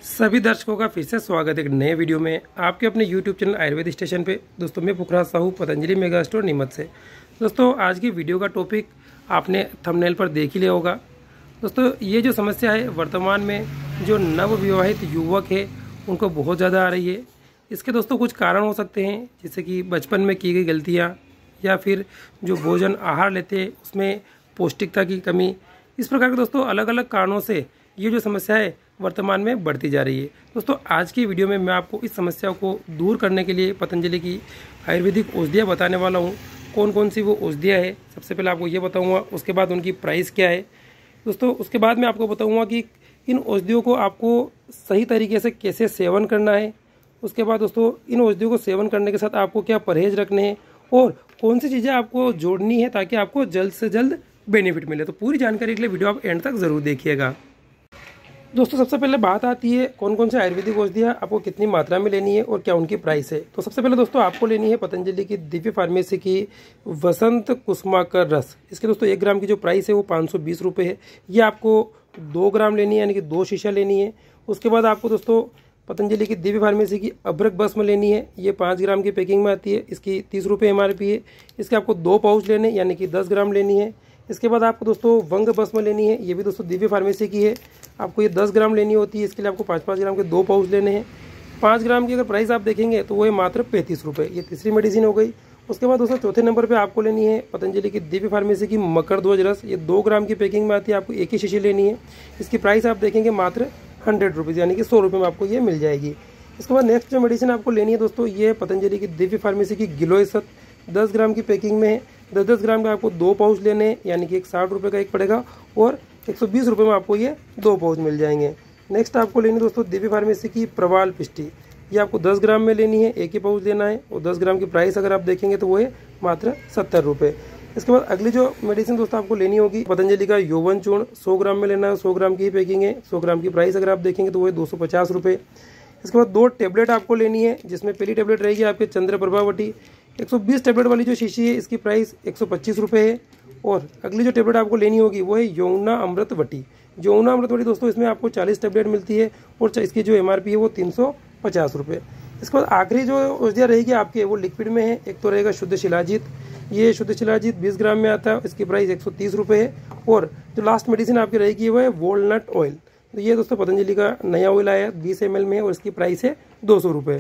सभी दर्शकों का फिर से स्वागत है एक नए वीडियो में आपके अपने YouTube चैनल आयुर्वेद स्टेशन पे। दोस्तों मैं पुखराज साहू पतंजलि मेगा स्टोर नीमच से। दोस्तों आज की वीडियो का टॉपिक आपने थंबनेल पर देख ही लिया होगा। दोस्तों ये जो समस्या है वर्तमान में जो नवविवाहित युवक है उनको बहुत ज़्यादा आ रही है। इसके दोस्तों कुछ कारण हो सकते हैं, जैसे कि बचपन में की गई गलतियाँ या फिर जो भोजन आहार लेते हैं उसमें पौष्टिकता की कमी। इस प्रकार के दोस्तों अलग अलग कारणों से ये जो समस्या है वर्तमान में बढ़ती जा रही है। दोस्तों आज की वीडियो में मैं आपको इस समस्या को दूर करने के लिए पतंजलि की आयुर्वेदिक औषधियाँ बताने वाला हूँ। कौन कौन सी वो औषधियाँ है सबसे पहले आपको ये बताऊँगा, उसके बाद उनकी प्राइस क्या है। दोस्तों उसके बाद मैं आपको बताऊँगा कि इन औषधियों को आपको सही तरीके से कैसे सेवन करना है। उसके बाद दोस्तों इन औषधियों को सेवन करने के साथ आपको क्या परहेज रखने हैं और कौन सी चीज़ें आपको जोड़नी है ताकि आपको जल्द से जल्द बेनिफिट मिले। तो पूरी जानकारी के लिए वीडियो आप एंड तक ज़रूर देखिएगा। दोस्तों सबसे पहले बात आती है कौन कौन से आयुर्वेदिक औषधियाँ आपको कितनी मात्रा में लेनी है और क्या उनकी प्राइस है। तो सबसे पहले दोस्तों आपको लेनी है पतंजलि की दिव्य फार्मेसी की वसंत कुसुमाकर रस। इसके दोस्तों 1 ग्राम की जो प्राइस है वो 520 रुपये है। ये आपको 2 ग्राम लेनी है, यानी कि 2 शीशा लेनी है। उसके बाद आपको दोस्तों पतंजलि की दिव्य फार्मेसी की अभ्रक भस्म लेनी है। ये 5 ग्राम की पैकिंग में आती है। इसकी 30 रुपये MRP है। इसके आपको 2 पाउच लेने यानी कि 10 ग्राम लेनी है। इसके बाद आपको दोस्तों वंग भस्म लेनी है। ये भी दोस्तों दिव्य फार्मेसी की है। आपको ये 10 ग्राम लेनी होती है। इसके लिए आपको 5-5 ग्राम के 2 पाउच लेने हैं। 5 ग्राम की अगर प्राइस आप देखेंगे तो वो है मात्र 35 रुपये। ये तीसरी मेडिसिन हो गई। उसके बाद दोस्तों चौथे नंबर पे आपको लेनी है पतंजलि की दिव्य फार्मेसी की मकरध्वज रस। ये 2 ग्राम की पैकिंग में आती है। आपको एक ही शीशी लेनी है। इसकी प्राइस आप देखेंगे मात्र 100 रुपीज़, यानी कि 100 रुपये में आपको ये मिल जाएगी। इसके बाद नेक्स्ट जो मेडिसिन आपको लेनी है दोस्तों ये पतंजलि की दिव्य फार्मेसी की गिलोय सत 10 ग्राम की पैकिंग में है। 10-10 ग्राम का आपको 2 पाउच लेने हैं, यानी कि 60 रुपये का एक पड़ेगा और 120 रुपये में आपको ये 2 पाउच मिल जाएंगे। नेक्स्ट आपको लेनी दोस्तों दिव्य फार्मेसी की प्रवाल पिष्टी। ये आपको 10 ग्राम में लेनी है, एक ही पाउच लेना है और 10 ग्राम की प्राइस अगर आप देखेंगे तो वो है मात्र 70 रुपये। इसके बाद अगली जो मेडिसिन दोस्तों आपको लेनी होगी पतंजलि का यौवन चूर्ण 100 ग्राम में लेना है। 100 ग्राम की ही पैकिंग है। 100 ग्राम की प्राइस अगर आप देखेंगे तो वो है 250 रुपये। इसके बाद 2 टेबलेट आपको लेनी है, जिसमें पहली टेबलेट रहेगी आपके चंद्र प्रभावटी 120 टेबलेट वाली जो शीशी है इसकी प्राइस 125 रुपये है। और अगली जो टेबलेट आपको लेनी होगी वो है यमुना अमृत वटी। यमुना अमृत वटी दोस्तों इसमें आपको 40 टेबलेट मिलती है और इसकी जो MRP है वो 350 रुपये। इसके बाद आखिरी जो औषधियाँ रहेगी आपके वो लिक्विड में है। एक तो रहेगा शुद्ध शिलाजीत। ये शुद्ध शिलाजीत 20 ग्राम में आता है। इसकी प्राइस 130 रुपये है। और जो लास्ट मेडिसिन आपकी रहेगी वो है वॉलनट ऑयल। तो ये दोस्तों पतंजलि का नया ऑयल आया है 20 ml में और इसकी प्राइस है 200 रुपये।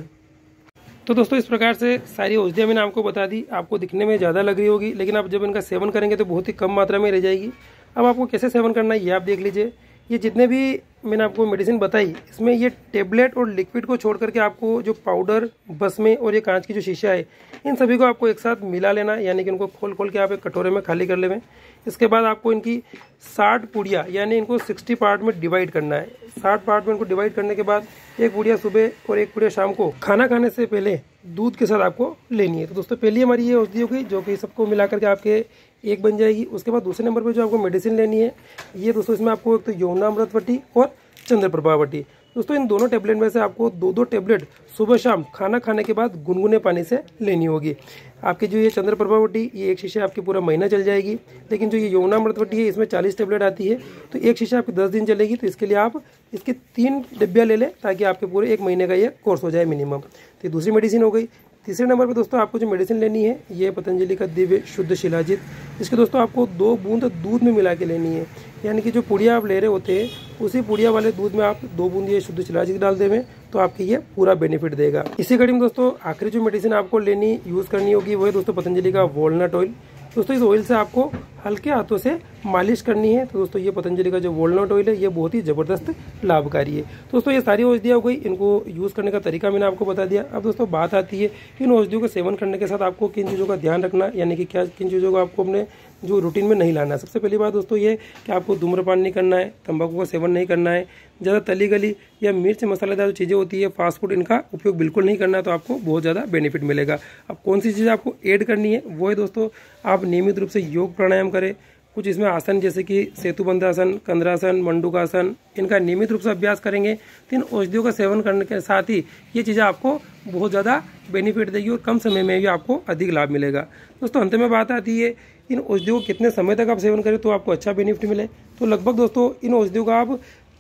तो दोस्तों इस प्रकार से सारी औषधियाँ मैंने आपको बता दी। आपको दिखने में ज़्यादा लग रही होगी, लेकिन आप जब इनका सेवन करेंगे तो बहुत ही कम मात्रा में रह जाएगी। अब आपको कैसे सेवन करना है ये आप देख लीजिए। ये जितने भी मैंने आपको मेडिसिन बताई इसमें ये टेबलेट और लिक्विड को छोड़ करके आपको जो पाउडर भस्म और ये कांच की जो शीशा है इन सभी को आपको एक साथ मिला लेना, यानी कि इनको खोल खोल के आप एक कटोरे में खाली कर लें। इसके बाद आपको इनकी 60 पुड़िया यानी इनको 60 पार्ट में डिवाइड करना है। 60 पार्ट में इनको डिवाइड करने के बाद एक पुड़िया सुबह और एक पुड़िया शाम को खाना खाने से पहले दूध के साथ आपको लेनी है। तो दोस्तों पहली हमारी ये औषधि होगी जो कि सबको मिला करके आपके एक बन जाएगी। उसके बाद दूसरे नंबर पर जो आपको मेडिसिन लेनी है ये दोस्तों इसमें आपको एक तो यमुना अमृत वटी और चंद्र प्रभावटी। दोस्तों इन दोनों टेबलेट में से आपको 2-2 टेबलेट सुबह शाम खाना खाने के बाद गुनगुने पानी से लेनी होगी। आपकी जो ये चंद्र प्रभावटी ये एक शीशा आपकी पूरा महीना चल जाएगी, लेकिन जो ये यमुना अमृतवटी है इसमें 40 टेबलेट आती है तो एक शीशा आपकी 10 दिन चलेगी। तो इसके लिए आप इसके 3 डिब्बियाँ ले लें ताकि आपके पूरे 1 महीने का ये कोर्स हो जाए मिनिमम। तो ये दूसरी मेडिसिन हो गई। तीसरे नंबर पर दोस्तों आपको जो मेडिसिन लेनी है ये पतंजलि का दिव्य शुद्ध शिलाजीत। इसके दोस्तों आपको 2 बूंद दूध में मिला के लेनी है, यानी कि जो पुड़िया आप ले रहे होते हैं उसी पुड़िया वाले दूध में आप 2 बूंद ये शुद्ध शिलाजीत डाल देवें तो आपके ये पूरा बेनिफिट देगा। इसी कड़ी में दोस्तों आखिरी जो मेडिसिन आपको लेनी यूज़ करनी होगी वो है दोस्तों पतंजलि का वॉलनट ऑयल। दोस्तों इस ऑयल से आपको हल्के हाथों से मालिश करनी है। तो दोस्तों ये पतंजलि का जो वॉलनट ऑयल है ये बहुत ही ज़बरदस्त लाभकारी है। दोस्तों ये सारी औषधियाँ हो गई, इनको यूज़ करने का तरीका मैंने आपको बता दिया। अब दोस्तों बात आती है इन औषधियों का सेवन करने के साथ आपको किन चीज़ों का ध्यान रखना, यानी कि क्या किन चीज़ों को आपको अपने जो रूटीन में नहीं लाना है। सबसे पहली बात दोस्तों ये कि आपको धूम्रपान नहीं करना है, तंबाकू का सेवन नहीं करना है, ज़्यादा तली गली या मिर्च मसालेदार जो चीज़ें होती है फास्ट फूड इनका उपयोग बिल्कुल नहीं करना है। तो आपको बहुत ज़्यादा बेनिफिट मिलेगा। अब कौन सी चीज़ें आपको ऐड करनी है वो है दोस्तों आप नियमित रूप से योग प्राणायाम करें। कुछ इसमें आसन जैसे कि सेतुबंधासन, कंद्रासन, मंडूकासन इनका नियमित रूप से अभ्यास करेंगे तो इन औषधियों का सेवन करने के साथ ही ये चीज़ें आपको बहुत ज़्यादा बेनिफिट देगी और कम समय में भी आपको अधिक लाभ मिलेगा। दोस्तों अंत में बात आती है इन औषधियों को कितने समय तक आप सेवन करें तो आपको अच्छा बेनिफिट मिले। तो लगभग दोस्तों इन औषधियों का आप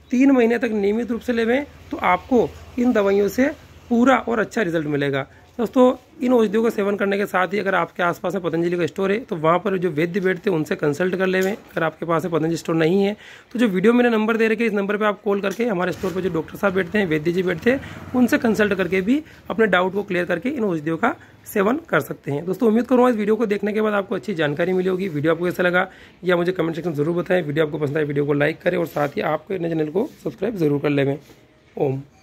3 महीने तक नियमित रूप से लेवें तो आपको इन दवाइयों से पूरा और अच्छा रिजल्ट मिलेगा। दोस्तों इन औषधियों का सेवन करने के साथ ही अगर आपके आसपास में पतंजलि का स्टोर है तो वहाँ पर जो वैद्य बैठते हैं उनसे कंसल्ट कर लेवें। अगर आपके पास में पतंजलि स्टोर नहीं है तो जो वीडियो में नंबर दे रखे इस नंबर पे आप कॉल करके हमारे स्टोर पर जो डॉक्टर साहब बैठते हैं, वैद्य जी बैठते हैं, उनसे कंसल्ट करके भी अपने डाउट को क्लियर करके इन औषधियों का सेवन कर सकते हैं। दोस्तों उम्मीद करूँगा इस वीडियो को देखने के बाद आपको अच्छी जानकारी मिली होगी। वीडियो आपको कैसा लगा या मुझे कमेंट सेक्शन जरूर बताएं। वीडियो आपको पसंद आए वीडियो को लाइक करें और साथ ही आपको अपने चैनल को सब्सक्राइब जरूर कर लें। ओम।